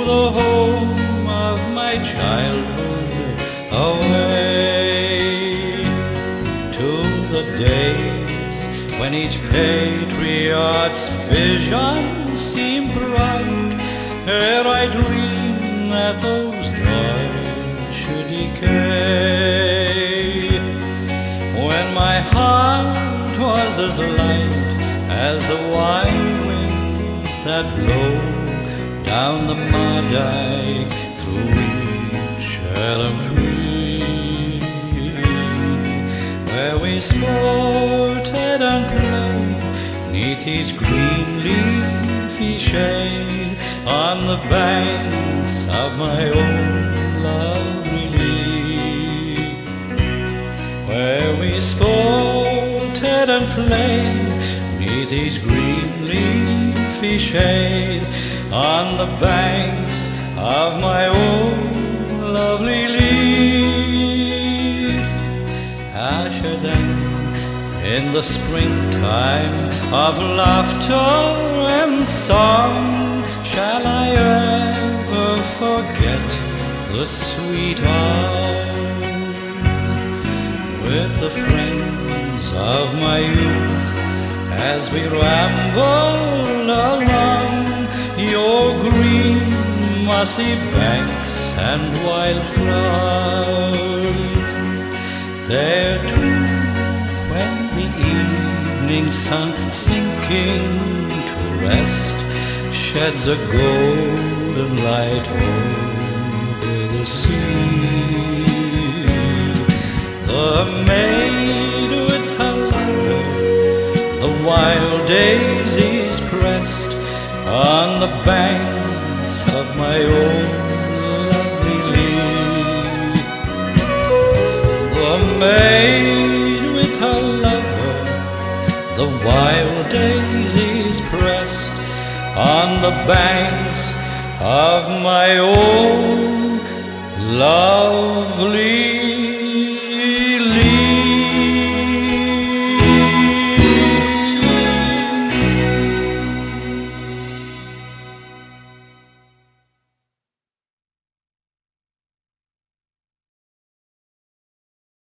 the home of my childhood, away to the days when each patriot's vision seemed bright, ere I dreamed that those joys should decay. When my heart was as light as the wine winds that blow down the Mardyke through each elm tree, where we sported and played 'neath each green leafy shade on the banks of my own lovely lea, where we sported and played 'neath each green leafy shade on the banks of my own lovely lea. Usher then in the springtime of laughter and song, shall I ever forget the sweet hour with the friends of my youth as we rambled along your green mossy banks and wild flowers? There too, when the evening sun sinking to rest sheds a golden light over the sea, the maid with her lover, the wild daisies pressed on the banks of my own lovely lea, the maid with her lover, the wild daisies pressed on the banks of my own lovely